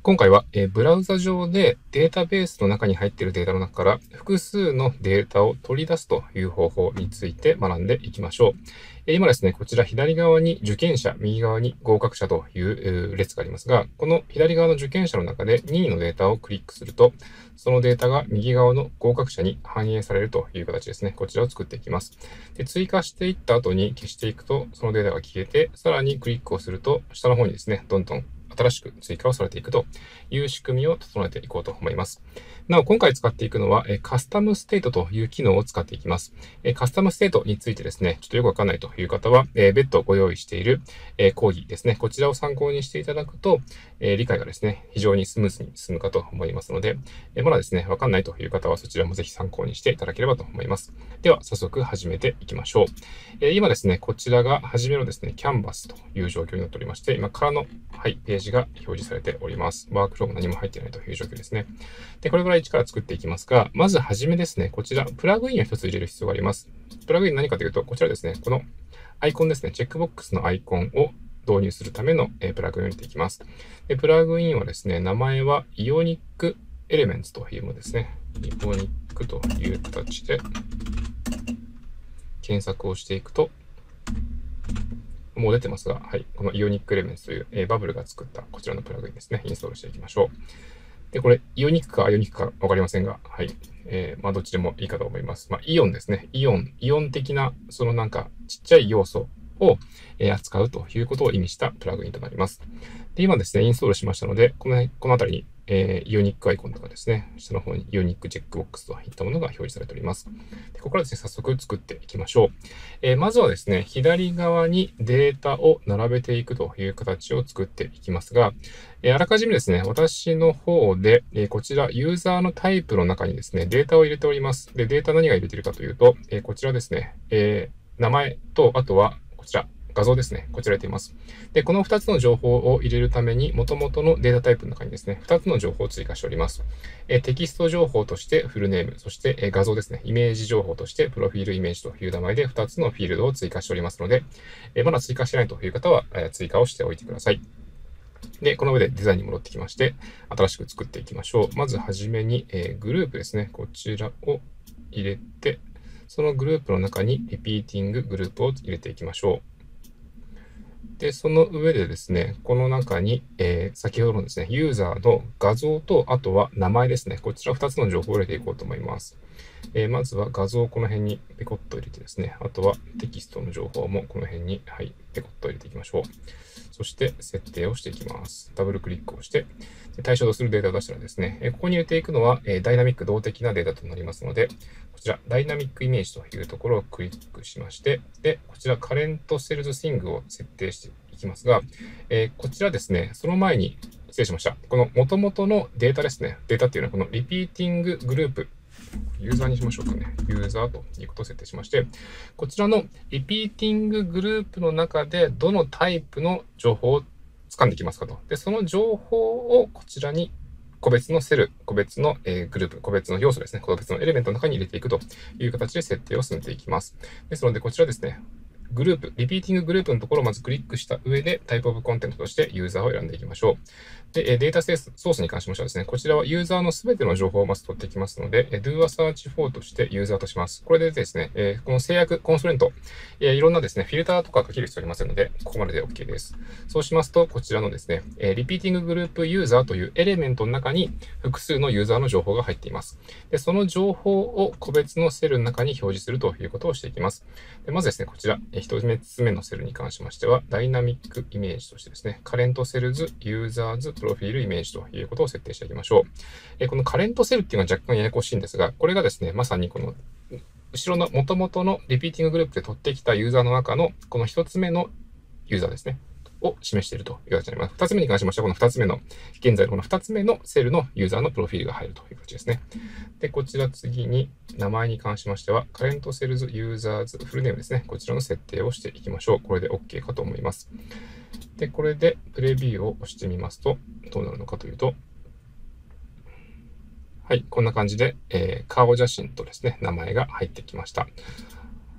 今回は、ブラウザ上でデータベースの中に入っているデータの中から複数のデータを取り出すという方法について学んでいきましょう。今ですね、こちら左側に受験者、右側に合格者という列がありますが、この左側の受験者の中で任意のデータをクリックすると、そのデータが右側の合格者に反映されるという形ですね。こちらを作っていきます。で、追加していった後に消していくと、そのデータが消えて、さらにクリックをすると、下の方にですね、どんどん新しく追加をされていくという仕組みを整えていこうと思います。なお、今回使っていくのは、カスタムステートという機能を使っていきます。カスタムステートについてですね、ちょっとよくわかんないという方は、別途ご用意している、講義ですね、こちらを参考にしていただくと、理解がですね、非常にスムーズに進むかと思いますので、まだですね、わかんないという方はそちらもぜひ参考にしていただければと思います。では、早速始めていきましょう。今ですね、こちらが初めのですね、キャンバスという状況になっておりまして、今からの、はい、ページが表示されております。ワークフローも何も入っていないという状況ですね。で、これぐらい一から作っていきますが、まずはじめですね、こちら、プラグインを一つ入れる必要があります。プラグイン何かというと、こちらですね、このアイコンですね、チェックボックスのアイコンを導入するためのプラグインを入れていきます。で、プラグインはですね、名前はイオニックエレメンツというものですね。イオニックという形で検索をしていくと、もう出てますが、はい、このイオニックエレメンツという、バブルが作ったこちらのプラグインですね、インストールしていきましょう。で、これ、イオニックかアイオニックかわかりませんが、はい。どっちでもいいかと思います。イオンですね。イオン的な、そのなんか、ちっちゃい要素を、扱うということを意味したプラグインとなります。で、今ですね、インストールしましたので、この辺りに、イオニックアイコンとかですね、下の方にイオニックチェックボックスといったものが表示されております。で、ここからですね、早速作っていきましょう。まずはですね、左側にデータを並べていくという形を作っていきますが、あらかじめですね、私の方で、こちら、ユーザーのタイプの中にですね、データを入れております。で、データ何が入れているかというと、こちらですね、名前と、あとは、こちら、画像ですね。こちら入れています。で、この2つの情報を入れるために、元々のデータタイプの中にですね、2つの情報を追加しております。テキスト情報としてフルネーム、そして画像ですね、イメージ情報としてプロフィールイメージという名前で2つのフィールドを追加しておりますので、まだ追加してないという方は、追加をしておいてください。で、この上でデザインに戻ってきまして、新しく作っていきましょう。まずはじめに、グループですね。こちらを入れて、そのグループの中にリピーティンググループを入れていきましょう。で、その上でですね、この中に、先ほどのですね、ユーザーの画像と、あとは名前ですね。こちら2つの情報を入れていこうと思います。まずは画像をこの辺にペコッと入れてですね、あとはテキストの情報もこの辺に、はい、ペコッと入れていきましょう。そして設定をしていきます。ダブルクリックをして、対象とするデータを出したらですね、ここに入れていくのは、ダイナミック動的なデータとなりますので、こちら、ダイナミックイメージというところをクリックしまして、で、こちら、カレントセルズシングを設定していきますが、こちらですね、その前に、失礼しました。この元々のデータですね。データっていうのは、このリピーティンググループ、ユーザーにしましょうかね。ユーザーということを設定しまして、こちらのリピーティンググループの中でどのタイプの情報を掴んできますかと。で、その情報をこちらに個別のセル、個別のグループ、個別の要素ですね。個別のエレメントの中に入れていくという形で設定を進めていきます。ですので、こちらですね。グループ、リピーティンググループのところをまずクリックした上で、タイプオブコンテントとしてユーザーを選んでいきましょう。で、データソースに関しましてはですね、こちらはユーザーのすべての情報をまず取っていきますので、do a search for としてユーザーとします。これでですね、この制約、コンストレント、いろんなですね、フィルターとかかける必要ありませんので、ここまでで OK です。そうしますと、こちらのですね、リピーティンググループユーザーというエレメントの中に複数のユーザーの情報が入っています。で、その情報を個別のセルの中に表示するということをしていきます。でまずですね、こちら、1つ目のセルに関しましては、ダイナミックイメージとしてですね、カレントセルズ、ユーザーズ、プロフィールイメージということを設定していきましょう。このカレントセルっていうのは若干ややこしいんですが、これがですね、まさにこの後ろの元々のリピーティンググループで取ってきたユーザーの中のこの1つ目のユーザーですね。を示しているという形になります。2つ目に関しましては、この2つ目の、現在のこの2つ目のセルのユーザーのプロフィールが入るという形ですね。で、こちら次に、名前に関しましては、カレントセルズユーザーズフルネームですね。こちらの設定をしていきましょう。これで OK かと思います。で、これでプレビューを押してみますと、どうなるのかというと、はい、こんな感じで、顔写真とですね、名前が入ってきました。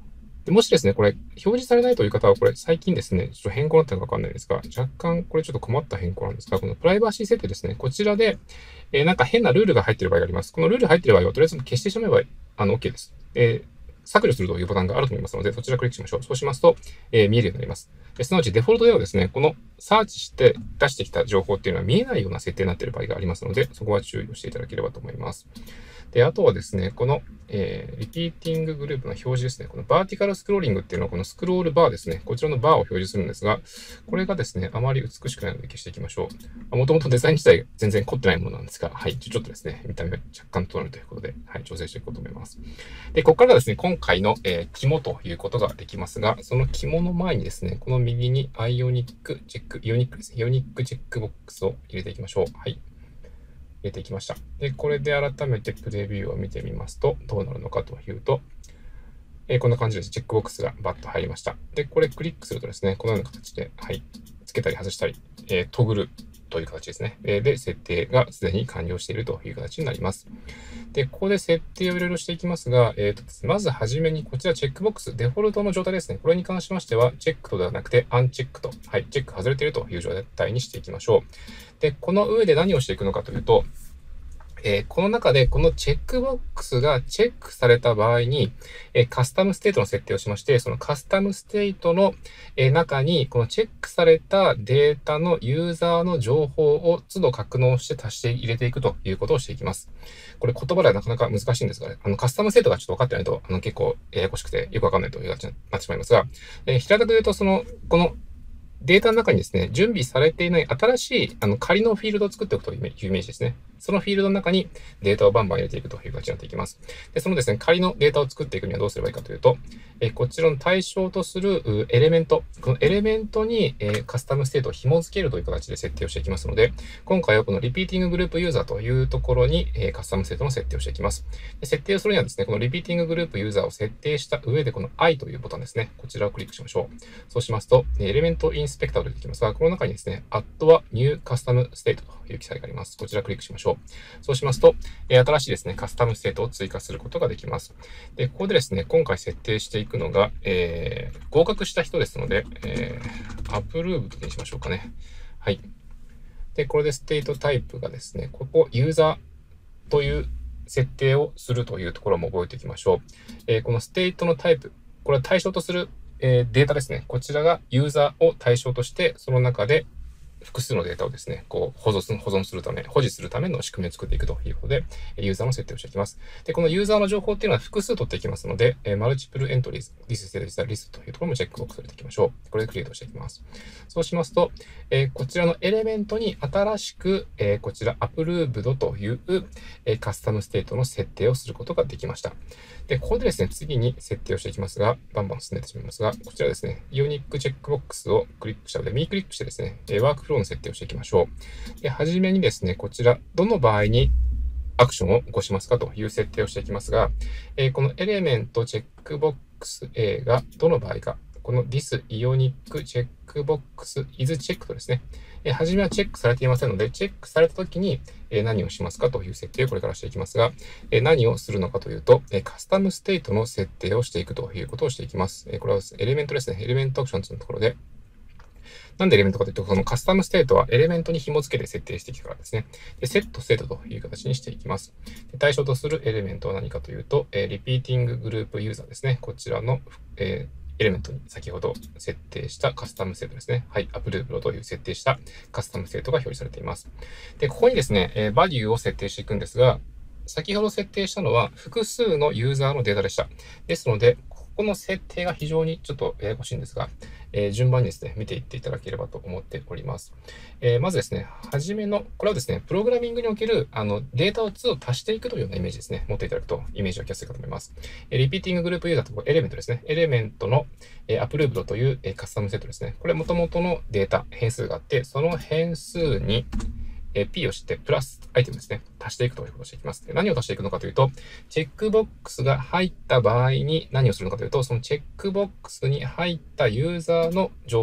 でもしですね、これ、表示されないという方は、これ、最近ですね、ちょっと変更になったのかわかんないですが、若干、これちょっと困った変更なんですが、このプライバシー設定ですね、こちらで、なんか変なルールが入っている場合があります。このルール入っている場合は、とりあえず消してしまえば、OK です。削除するというボタンがあると思いますので、そちらをクリックしましょう。そうしますと、見えるようになります。すなわち、デフォルトではですね、このサーチして出してきた情報っていうのは見えないような設定になっている場合がありますので、そこは注意をしていただければと思います。で、あとはですね、この、リピーティンググループの表示ですね。このバーティカルスクローリングっていうのは、このスクロールバーですね。こちらのバーを表示するんですが、これがですね、あまり美しくないので消していきましょう。もともとデザイン自体全然凝ってないものなんですが、はい、ちょっとですね、見た目が若干整えるということで、はい、調整していこうと思います。で、ここからがですね、今回の、肝ということができますが、その肝の前にですね、この右にイオニックチェック、イオニックですね、イオニックチェックボックスを入れていきましょう。はい。入れていきました。で、これで改めてプレビューを見てみますと、どうなるのかというと、こんな感じです。チェックボックスがバッと入りました。で、これクリックするとですね、このような形で、はい、つけたり外したり、トグルという形ですね。で、設定がすでに完了しているという形になります。で、ここで設定をいろいろしていきますが、まずはじめにこちらチェックボックス、デフォルトの状態ですね。これに関しましては、チェックとではなくて、アンチェックと、はい、チェック外れているという状態にしていきましょう。で、この上で何をしていくのかというと、この中でこのチェックボックスがチェックされた場合に、カスタムステートの設定をしまして、そのカスタムステートの、中に、このチェックされたデータのユーザーの情報を都度格納して足して入れていくということをしていきます。これ言葉ではなかなか難しいんですが、カスタムステートがちょっと分かってないと、結構ややこしくてよくわかんないという形になってしまいますが、平たく言うと、このデータの中にですね、準備されていない新しい仮のフィールドを作っておくというイメージですね。そのフィールドの中にデータをバンバン入れていくという形になっていきます。で、そのですね、仮のデータを作っていくにはどうすればいいかというと、こちらの対象とするエレメント、このエレメントにカスタムステートを紐付けるという形で設定をしていきますので、今回はこのリピーティンググループユーザーというところにカスタムステートの設定をしていきます。で、設定をするにはですね、このリピーティンググループユーザーを設定した上で、この I というボタンですね、こちらをクリックしましょう。そうしますと、エレメントインスペクターと出てきますが、この中にですね、Add は New Custom State という記載があります。こちらをクリックしましょう。そうしますと、新しいですね、カスタムステートを追加することができます。で、ここでですね、今回設定していくのが、合格した人ですので、アプローブにしましょうかね。はい。で、これでステートタイプがですね、ここ、ユーザーという設定をするというところも覚えておきましょう。このステートのタイプ、これは対象とするデータですね。こちらがユーザーを対象として、その中で複数のデータをですね、こう保存するため、保持するための仕組みを作っていくということで、ユーザーの設定をしていきます。で、このユーザーの情報っていうのは複数取っていきますので、マルチプルエントリーズ、リストというところもチェックボックスを入れていきましょう。これでクリエイトしていきます。そうしますと、こちらのエレメントに新しく、こちらアプルーブドという、カスタムステートの設定をすることができました。で、ここでですね、次に設定をしていきますが、バンバン進めてしまいますが、こちらですね、イオニックチェックボックスをクリックしたので、右クリックしてですね、ワークフローの設定をしていきましょう。で、はじめにですね、こちら、どの場合にアクションを起こしますかという設定をしていきますが、このエレメントチェックボックス A がどの場合か、この this イオニックチェックボックス is チェックとですね、はじめはチェックされていませんので、チェックされたときに何をしますかという設定をこれからしていきますが、何をするのかというと、カスタムステートの設定をしていくということをしていきます。これはエレメントですね。エレメントアクションズのところで、なんでエレメントかというと、そのカスタムステートはエレメントに紐付けて設定してきたからですね。で、セットステートという形にしていきます。で、対象とするエレメントは何かというと、リピーティンググループユーザーですね。こちらの、エレメントに先ほど設定したカスタムステートですね。はい、アプルーブロという設定したカスタムステートが表示されています。で、ここにですね、バリューを設定していくんですが、先ほど設定したのは複数のユーザーのデータでした。ですので、ここの設定が非常にちょっとややこしいんですが、順番にですね、見ていっていただければと思っております。まずですね、はじめの、これはですね、プログラミングにおけるデータを2を足していくというようなイメージですね、持っていただくとイメージがきやすいかと思います。リピーティンググループユーザーとエレメントですね、エレメントのアプルーブドというカスタムセットですね。これ元々のデータ、変数があって、その変数にP をして、プラスアイテムですね。足していくということをしていきます。で、何を足していくのかというと、チェックボックスが入った場合に何をするのかというと、そのチェックボックスに入ったユーザーの情報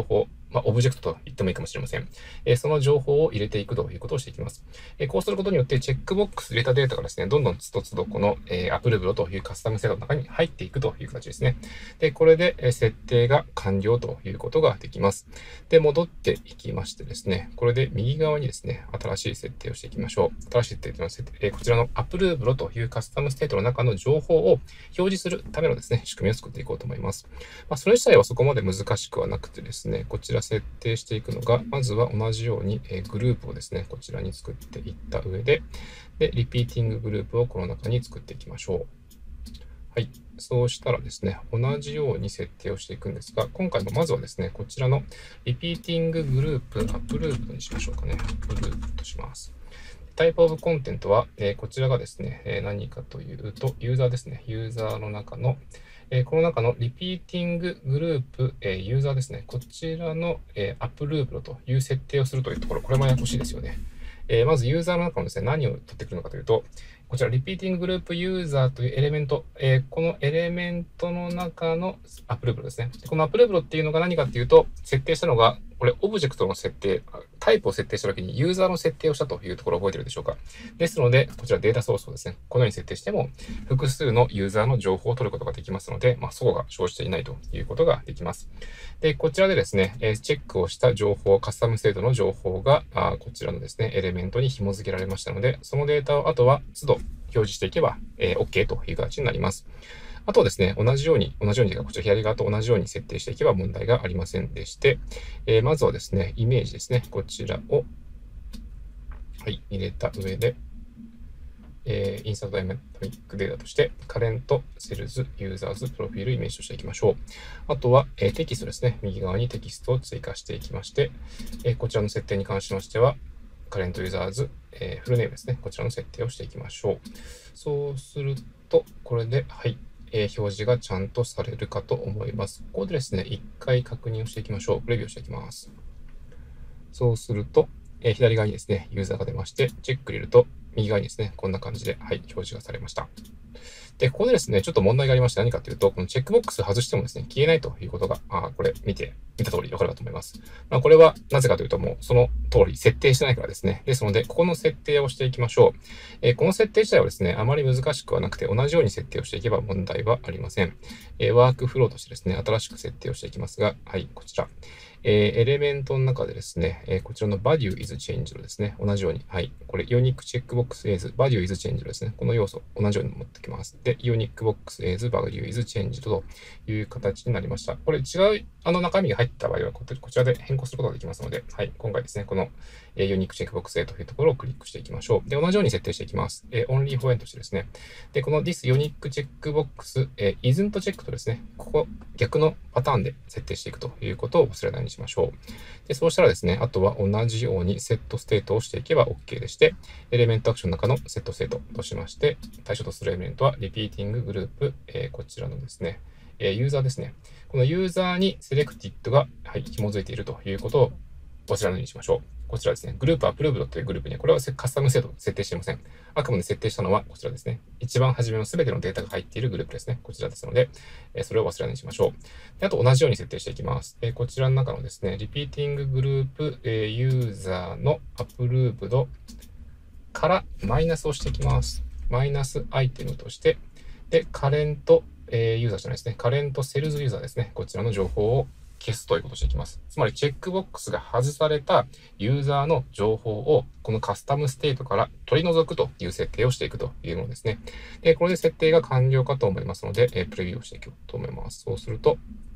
オブジェクトと言ってもいいかもしれません。その情報を入れていくということをしていきます。こうすることによって、チェックボックス入れたデータがですね、どんどんつどつどこの、アプルブロというカスタムセットの中に入っていくという形ですね。で、これで、設定が完了ということができます。で、戻っていきましてですね、これで右側にですね、新しい設定をしていきましょう。新しい設定というのは、こちらのアプルブロというカスタムステートの中の情報を表示するためのですね、仕組みを作っていこうと思います。それ自体はそこまで難しくはなくてですね、こちら設定していくのが、まずは同じように、グループをですね、こちらに作っていった上で、リピーティンググループをこの中に作っていきましょう。はい。そうしたらですね、同じように設定をしていくんですが、今回もまずはですね、こちらのリピーティンググループ、アップループにしましょうかね。アップループとします。タイプオブコンテントは、こちらがですね、何かというと、ユーザーですね。ユーザーの中の、この中のリピーティンググループ、ユーザーですね。こちらの、アップループという設定をするというところ、これもややこしいですよね。まずユーザーの中のですね、何を取ってくるのかというと、こちら、リピーティンググループユーザーというエレメント、このエレメントの中のアップループですね。このアップループっていうのが何かっていうと、設定したのが、これ、オブジェクトの設定、タイプを設定したときにユーザーの設定をしたというところを覚えているでしょうか。ですので、こちらデータソースをですね、このように設定しても、複数のユーザーの情報を取ることができますので、齟齬が生じていないということができます。で、こちらでですね、チェックをした情報、カスタム制度の情報が、こちらのですね、エレメントに紐付けられましたので、そのデータをあとは都度表示していけば、OK という形になります。あとはですね、同じように、こちら左側と同じように設定していけば問題がありませんでして、まずはですね、イメージですね、こちらを、はい、入れた上で、インサートダイナミックデータとして、カレント、セルズ、ユーザーズ、プロフィール、イメージとしていきましょう。あとは、テキストですね。右側にテキストを追加していきまして、こちらの設定に関しましては、カレントユーザーズ、フルネームですね。こちらの設定をしていきましょう。そうすると、これで、はい、表示がちゃんとされるかと思います。ここでですね、一回確認をしていきましょう。プレビューしていきます。そうすると、左側にですね、ユーザーが出まして、チェック入れると、右側にですね、こんな感じで、はい、表示がされました。で、ここでですね、ちょっと問題がありまして、何かというと、このチェックボックス外してもですね、消えないということが、これ見た通りわかるかと思います。これはなぜかというと、もうその通り設定してないからですね。ですので、ここの設定をしていきましょう。この設定自体はですね、あまり難しくはなくて、同じように設定をしていけば問題はありません。ワークフローとしてですね、新しく設定をしていきますが、はい、こちら。エレメントの中でですね、こちらの value is changed ですね、同じように、はい、これ、イオニックチェックボックス is value is changed ですね、この要素、同じように持ってきます。で、イオニックボックス is value is changed という形になりました。これ、違う中身が入った場合は、こちらで変更することができますので、はい、今回ですね、このイオニックチェックボックス A というところをクリックしていきましょう。で、同じように設定していきます。only for n としてですね、で、この this イオニックチェックボックス isn't checked とですね、ここ、逆のパターンで設定していくということを忘れないようにしましょう。で、そうしたらですね、あとは同じようにセットステートをしていけば OK でして、エレメントアクションの中のセットステートとしまして、対象とするエレメントはリピーティンググループ、こちらのですね、ユーザーですね。このユーザーにセレクティッドが、はい、紐づいているということを忘れないようにしましょう。こちらですね、グループアプローブドというグループには、これはカスタム制度を設定していません。あくまで設定したのはこちらですね。一番初めのすべてのデータが入っているグループですね。こちらですので、それを忘れないようにしましょう。であと同じように設定していきます。こちらの中のですね、リピーティンググループ、ユーザーのアプルーブドからマイナスをしていきます。マイナスアイテムとして、で、カレント、ユーザーじゃないですね。カレントセルズユーザーですね。こちらの情報を消すということをしていきます。つまり、チェックボックスが外されたユーザーの情報を、このカスタムステートから取り除くという設定をしていくというものですね。で、これで設定が完了かと思いますので、プレビューをしていこうと思います。そうすると、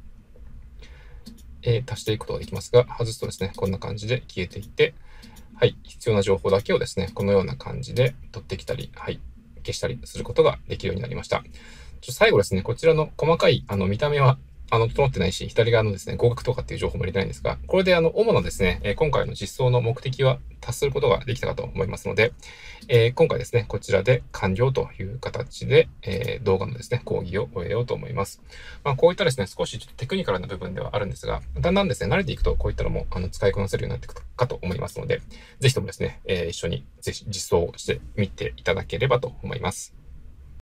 足していくことができますが、外すとですね、こんな感じで消えていって、はい、必要な情報だけをですね、このような感じで取ってきたり、はい、消したりすることができるようになりました。最後ですね、こちらの細かい見た目は整ってないし、左側のですね、合格とかっていう情報も入れてないんですが、これで主なですね、今回の実装の目的は達することができたかと思いますので、今回ですね、こちらで完了という形で、動画のですね、講義を終えようと思います。こういったですね、少しちょっとテクニカルな部分ではあるんですが、だんだんですね、慣れていくとこういったのも使いこなせるようになっていくかと思いますので、ぜひともですね、一緒にぜひ実装してみていただければと思います。